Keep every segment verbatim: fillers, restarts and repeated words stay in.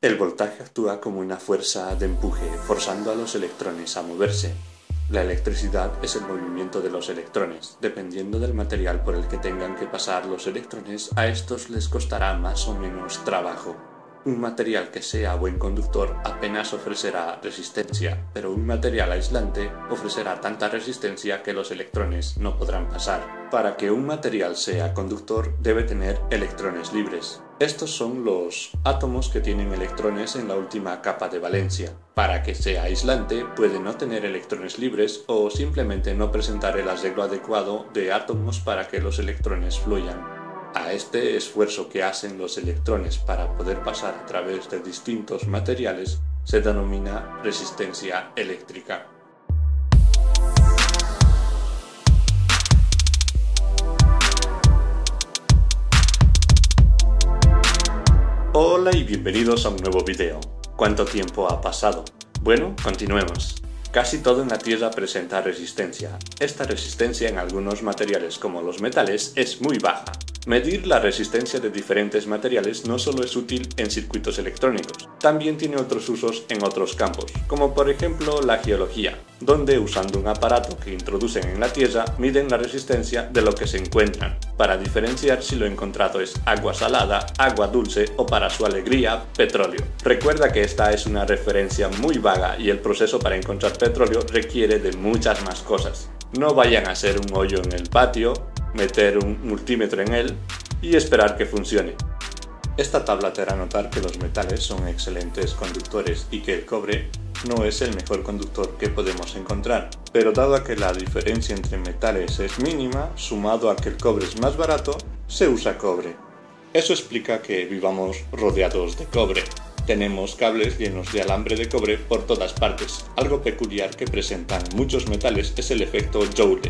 El voltaje actúa como una fuerza de empuje, forzando a los electrones a moverse. La electricidad es el movimiento de los electrones. Dependiendo del material por el que tengan que pasar los electrones, a estos les costará más o menos trabajo. Un material que sea buen conductor apenas ofrecerá resistencia, pero un material aislante ofrecerá tanta resistencia que los electrones no podrán pasar. Para que un material sea conductor, debe tener electrones libres. Estos son los átomos que tienen electrones en la última capa de valencia. Para que sea aislante, puede no tener electrones libres o simplemente no presentar el arreglo adecuado de átomos para que los electrones fluyan. A este esfuerzo que hacen los electrones para poder pasar a través de distintos materiales se denomina resistencia eléctrica. Hola y bienvenidos a un nuevo video. ¿Cuánto tiempo ha pasado? Bueno, continuemos. Casi todo en la Tierra presenta resistencia. Esta resistencia en algunos materiales como los metales es muy baja. Medir la resistencia de diferentes materiales no solo es útil en circuitos electrónicos, también tiene otros usos en otros campos, como por ejemplo la geología, donde usando un aparato que introducen en la Tierra miden la resistencia de lo que se encuentran, para diferenciar si lo encontrado es agua salada, agua dulce o, para su alegría, petróleo. Recuerda que esta es una referencia muy vaga y el proceso para encontrar petróleo requiere de muchas más cosas. No vayan a hacer un hoyo en el patio, meter un multímetro en él y esperar que funcione. Esta tabla te hará notar que los metales son excelentes conductores y que el cobre no es el mejor conductor que podemos encontrar, pero dado a que la diferencia entre metales es mínima, sumado a que el cobre es más barato, se usa cobre. Eso explica que vivamos rodeados de cobre. Tenemos cables llenos de alambre de cobre por todas partes. Algo peculiar que presentan muchos metales es el efecto Joule.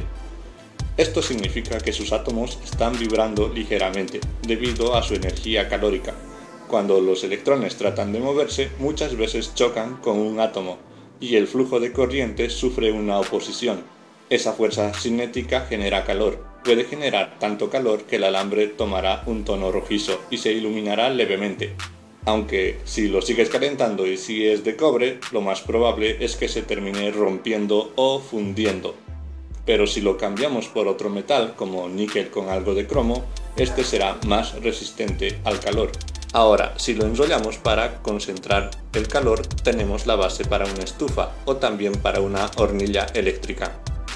Esto significa que sus átomos están vibrando ligeramente, debido a su energía calórica. Cuando los electrones tratan de moverse, muchas veces chocan con un átomo, y el flujo de corriente sufre una oposición. Esa fuerza cinética genera calor. Puede generar tanto calor que el alambre tomará un tono rojizo y se iluminará levemente. Aunque si lo sigues calentando y si es de cobre, lo más probable es que se termine rompiendo o fundiendo. Pero si lo cambiamos por otro metal, como níquel con algo de cromo, este será más resistente al calor. Ahora, si lo enrollamos para concentrar el calor, tenemos la base para una estufa o también para una hornilla eléctrica.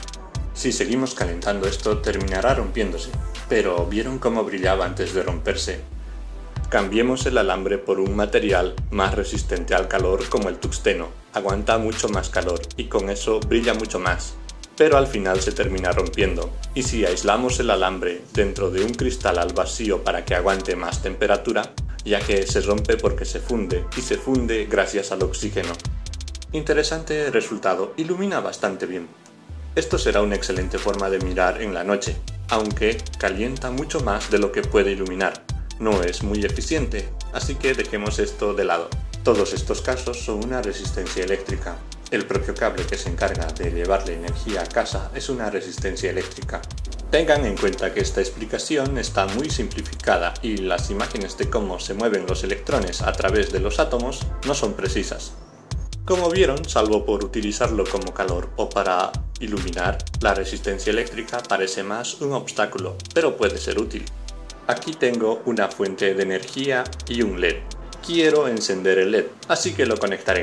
Si seguimos calentando esto, terminará rompiéndose. Pero ¿vieron cómo brillaba antes de romperse? Cambiemos el alambre por un material más resistente al calor como el tungsteno. Aguanta mucho más calor y con eso brilla mucho más. Pero al final se termina rompiendo, y si aislamos el alambre dentro de un cristal al vacío para que aguante más temperatura, ya que se rompe porque se funde, y se funde gracias al oxígeno. Interesante resultado, ilumina bastante bien. Esto será una excelente forma de mirar en la noche, aunque calienta mucho más de lo que puede iluminar. No es muy eficiente, así que dejemos esto de lado. Todos estos casos son una resistencia eléctrica. El propio cable que se encarga de llevarle energía a casa es una resistencia eléctrica. Tengan en cuenta que esta explicación está muy simplificada y las imágenes de cómo se mueven los electrones a través de los átomos no son precisas. Como vieron, salvo por utilizarlo como calor o para iluminar, la resistencia eléctrica parece más un obstáculo, pero puede ser útil. Aquí tengo una fuente de energía y un L E D. Quiero encender el L E D, así que lo conectaré.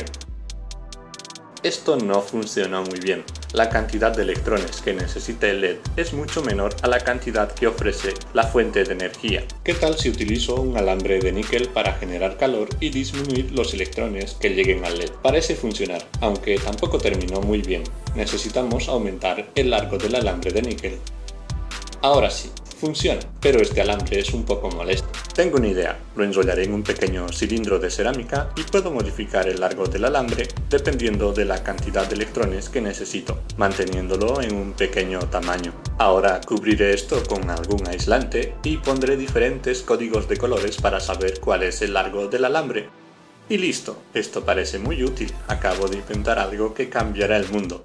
Esto no funcionó muy bien. La cantidad de electrones que necesita el L E D es mucho menor a la cantidad que ofrece la fuente de energía. ¿Qué tal si utilizo un alambre de níquel para generar calor y disminuir los electrones que lleguen al L E D? Parece funcionar, aunque tampoco terminó muy bien. Necesitamos aumentar el largo del alambre de níquel. Ahora sí, funciona, pero este alambre es un poco molesto. Tengo una idea, lo enrollaré en un pequeño cilindro de cerámica y puedo modificar el largo del alambre dependiendo de la cantidad de electrones que necesito, manteniéndolo en un pequeño tamaño. Ahora cubriré esto con algún aislante y pondré diferentes códigos de colores para saber cuál es el largo del alambre. Y listo, esto parece muy útil, acabo de inventar algo que cambiará el mundo.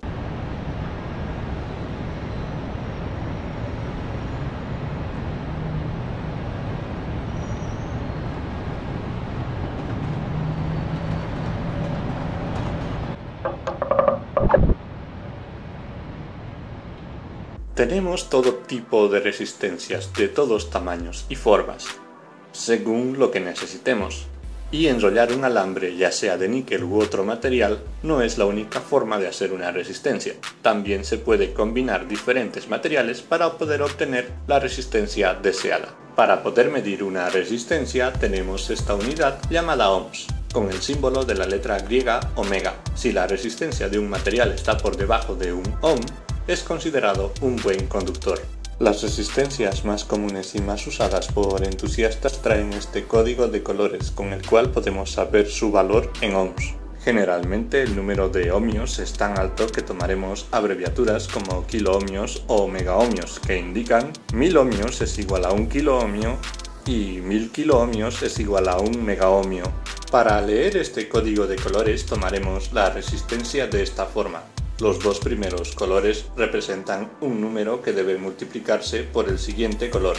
Tenemos todo tipo de resistencias de todos tamaños y formas, según lo que necesitemos. Y enrollar un alambre, ya sea de níquel u otro material, no es la única forma de hacer una resistencia. También se puede combinar diferentes materiales para poder obtener la resistencia deseada. Para poder medir una resistencia tenemos esta unidad llamada ohms, con el símbolo de la letra griega omega. Si la resistencia de un material está por debajo de un ohm, es considerado un buen conductor. Las resistencias más comunes y más usadas por entusiastas traen este código de colores con el cual podemos saber su valor en ohms. Generalmente el número de ohmios es tan alto que tomaremos abreviaturas como kiloohmios o megaohmios, que indican mil ohmios es igual a un kiloohmio y mil kiloohmios es igual a un megaohmio. Para leer este código de colores tomaremos la resistencia de esta forma. Los dos primeros colores representan un número que debe multiplicarse por el siguiente color.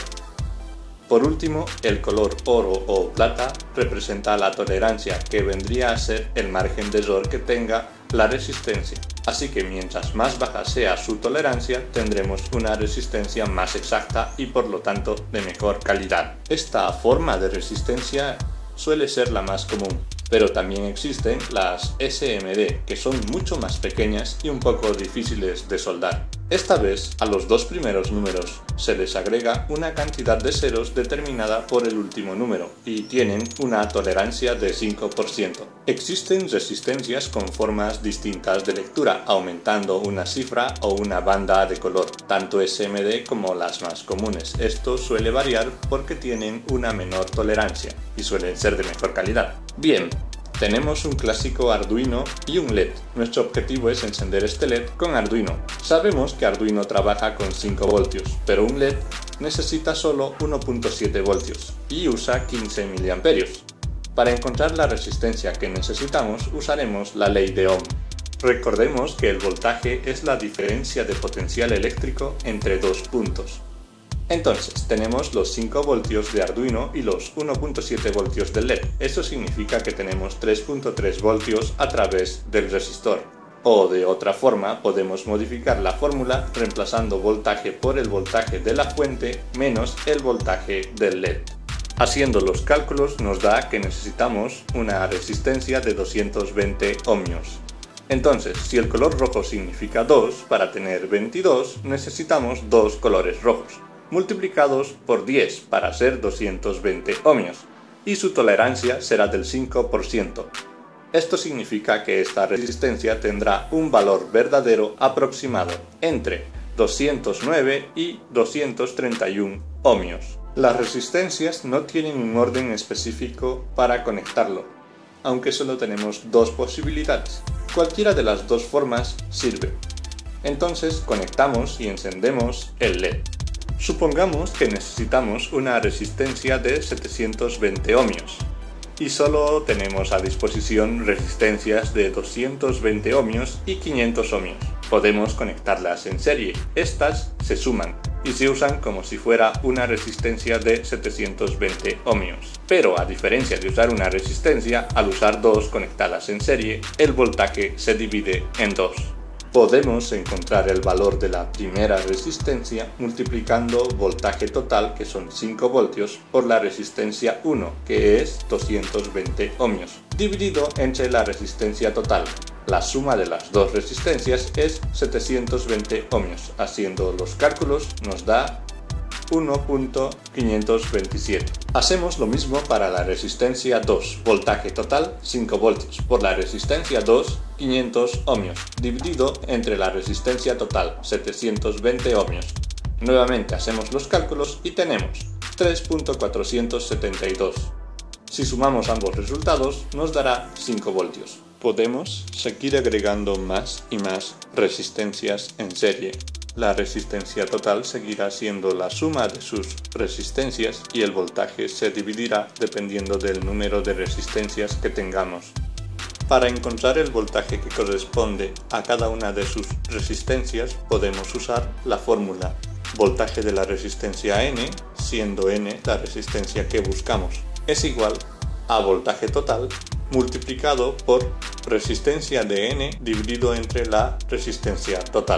Por último, el color oro o plata representa la tolerancia, que vendría a ser el margen de error que tenga la resistencia. Así que mientras más baja sea su tolerancia, tendremos una resistencia más exacta y por lo tanto de mejor calidad. Esta forma de resistencia suele ser la más común, pero también existen las S M D, que son mucho más pequeñas y un poco difíciles de soldar. Esta vez, a los dos primeros números se les agrega una cantidad de ceros determinada por el último número y tienen una tolerancia de cinco por ciento. Existen resistencias con formas distintas de lectura, aumentando una cifra o una banda de color, tanto S M D como las más comunes. Esto suele variar porque tienen una menor tolerancia y suelen ser de mejor calidad. Bien, tenemos un clásico Arduino y un L E D. Nuestro objetivo es encender este L E D con Arduino. Sabemos que Arduino trabaja con cinco voltios, pero un L E D necesita solo uno punto siete voltios y usa quince miliamperios. Para encontrar la resistencia que necesitamos usaremos la ley de Ohm. Recordemos que el voltaje es la diferencia de potencial eléctrico entre dos puntos. Entonces, tenemos los cinco voltios de Arduino y los uno punto siete voltios del L E D. Eso significa que tenemos tres punto tres voltios a través del resistor. O de otra forma, podemos modificar la fórmula reemplazando voltaje por el voltaje de la fuente menos el voltaje del L E D. Haciendo los cálculos nos da que necesitamos una resistencia de doscientos veinte ohmios. Entonces, si el color rojo significa dos, para tener veintidós necesitamos dos colores rojos, multiplicados por diez para ser doscientos veinte ohmios, y su tolerancia será del cinco por ciento. Esto significa que esta resistencia tendrá un valor verdadero aproximado entre doscientos nueve y doscientos treinta y uno ohmios. Las resistencias no tienen un orden específico para conectarlo, aunque solo tenemos dos posibilidades. Cualquiera de las dos formas sirve. Entonces conectamos y encendemos el L E D. Supongamos que necesitamos una resistencia de setecientos veinte ohmios y solo tenemos a disposición resistencias de doscientos veinte ohmios y quinientos ohmios. Podemos conectarlas en serie. Estas se suman y se usan como si fuera una resistencia de setecientos veinte ohmios. Pero a diferencia de usar una resistencia, al usar dos conectadas en serie, el voltaje se divide en dos. Podemos encontrar el valor de la primera resistencia multiplicando voltaje total, que son cinco voltios, por la resistencia uno, que es doscientos veinte ohmios, dividido entre la resistencia total. La suma de las dos resistencias es setecientos veinte ohmios. Haciendo los cálculos nos da uno punto quinientos veintisiete. Hacemos lo mismo para la resistencia dos, voltaje total cinco voltios, por la resistencia dos, quinientos ohmios, dividido entre la resistencia total, setecientos veinte ohmios. Nuevamente hacemos los cálculos y tenemos tres punto cuatrocientos setenta y dos. Si sumamos ambos resultados nos dará cinco voltios. Podemos seguir agregando más y más resistencias en serie. La resistencia total seguirá siendo la suma de sus resistencias y el voltaje se dividirá dependiendo del número de resistencias que tengamos. Para encontrar el voltaje que corresponde a cada una de sus resistencias podemos usar la fórmula voltaje de la resistencia N, siendo N la resistencia que buscamos, es igual a voltaje total multiplicado por resistencia de N dividido entre la resistencia total.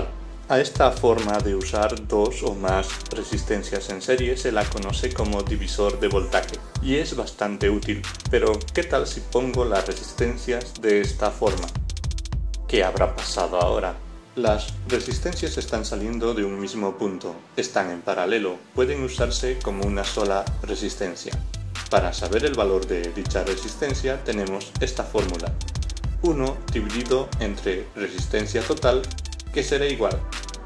A esta forma de usar dos o más resistencias en serie se la conoce como divisor de voltaje y es bastante útil, pero ¿qué tal si pongo las resistencias de esta forma? ¿Qué habrá pasado ahora? Las resistencias están saliendo de un mismo punto, están en paralelo, pueden usarse como una sola resistencia. Para saber el valor de dicha resistencia tenemos esta fórmula: uno dividido entre resistencia total, que será igual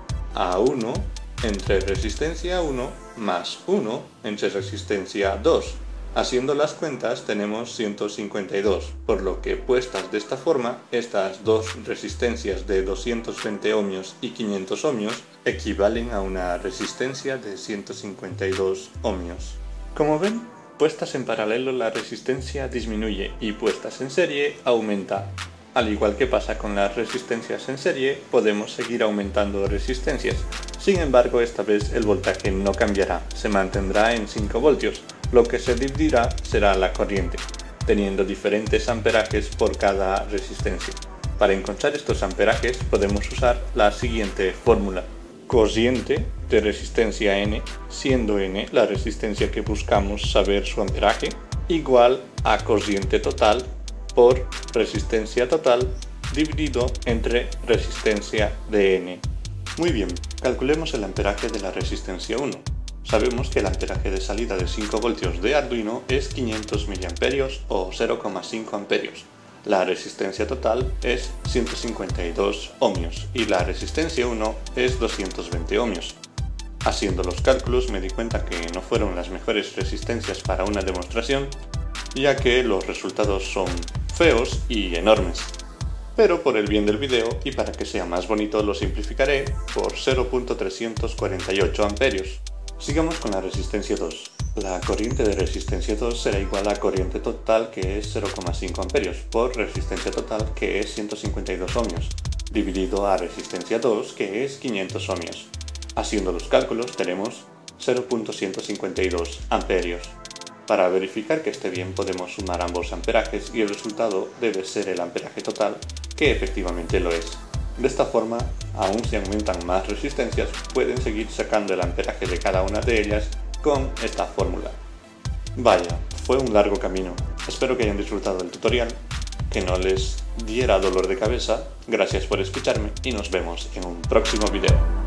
a uno entre resistencia uno más uno entre resistencia dos. Haciendo las cuentas tenemos ciento cincuenta y dos, por lo que puestas de esta forma, estas dos resistencias de doscientos veinte ohmios y quinientos ohmios equivalen a una resistencia de ciento cincuenta y dos ohmios. Como ven, puestas en paralelo la resistencia disminuye y puestas en serie aumenta. Al igual que pasa con las resistencias en serie, podemos seguir aumentando resistencias. Sin embargo, esta vez el voltaje no cambiará, se mantendrá en cinco voltios. Lo que se dividirá será la corriente, teniendo diferentes amperajes por cada resistencia. Para encontrar estos amperajes podemos usar la siguiente fórmula: cociente de resistencia N, siendo N la resistencia que buscamos saber su amperaje, igual a cociente total por resistencia total dividido entre resistencia de N. Muy bien, calculemos el amperaje de la resistencia uno. Sabemos que el amperaje de salida de cinco voltios de Arduino es quinientos miliamperios o cero coma cinco amperios. La resistencia total es ciento cincuenta y dos ohmios y la resistencia uno es doscientos veinte ohmios. Haciendo los cálculos me di cuenta que no fueron las mejores resistencias para una demostración, ya que los resultados son feos y enormes. Pero por el bien del video y para que sea más bonito lo simplificaré por cero punto trescientos cuarenta y ocho amperios. Sigamos con la resistencia dos. La corriente de resistencia dos será igual a corriente total, que es cero coma cinco amperios, por resistencia total, que es ciento cincuenta y dos ohmios, dividido a resistencia dos, que es quinientos ohmios. Haciendo los cálculos tenemos cero punto ciento cincuenta y dos amperios. Para verificar que esté bien podemos sumar ambos amperajes y el resultado debe ser el amperaje total, que efectivamente lo es. De esta forma, aun si aumentan más resistencias, pueden seguir sacando el amperaje de cada una de ellas con esta fórmula. Vaya, fue un largo camino. Espero que hayan disfrutado del tutorial, que no les diera dolor de cabeza. Gracias por escucharme y nos vemos en un próximo video.